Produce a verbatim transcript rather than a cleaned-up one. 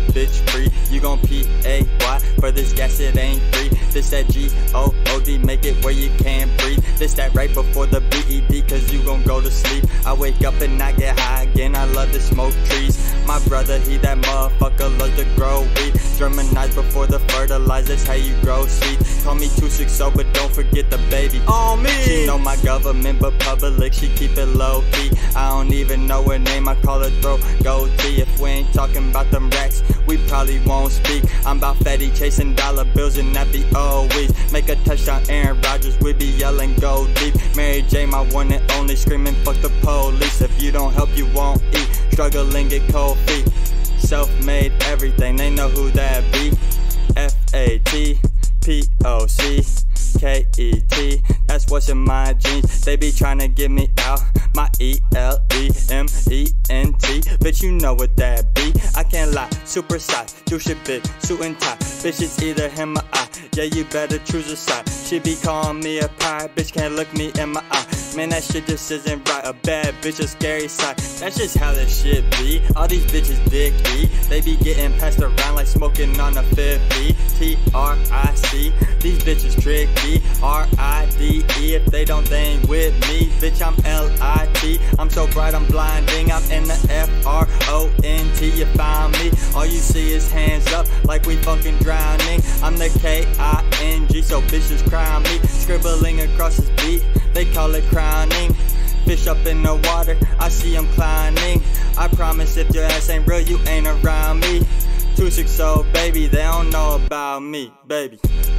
bitch free. You gon' P A Y for this gas, it ain't free. This that G O O D, make it where you can't breathe. This that right before the B E D, cause you gon' go to sleep. I wake up and I get high again, I love to smoke trees. My brother, he that motherfucker loves to grow weed. Germanize before the fertilizers, how you grow seed. Call me two sixty, but don't forget the baby on me. She know my government, but public, she keep it low key. I don't even know her name, I call her throw goatee. If we ain't talking about them racks, we probably won't speak. I'm about fatty chasing dollar bills and that be always. Make a touchdown, Aaron Rodgers, we be yelling go deep. Mary J, my one and only, screaming fuck the police. If you don't help, you won't eat. Struggling, get cold feet. Self-made everything, they know who that be. F A T P O C K E T, that's what's in my jeans. They be tryna get me out, my E L E M E N T. Bitch, you know what that be. I can't lie, super size, do shit big, suit and tie. Bitch, it's either him or I, yeah, you better choose a side. She be calling me a pirate, bitch can't look me in my eye. Man, that shit just isn't right, a bad bitch, a scary sight. That's just how that shit be. All these bitches dicky, they be getting passed around like smoking on a fifty. T R I C, these bitches tricky. R I D E, if they don't, they ain't with me. Bitch, I'm L I T, I'm so bright, I'm blinding. I'm in the F R O N T, you found me. All you see is hands up, like we fucking drowning. I'm the K I N G, so bitches crown me. Scribbling across this beat, they call it crowning. Fish up in the water, I see them climbing. I promise if your ass ain't real, you ain't around me. two sixty, baby, they don't know about me, baby.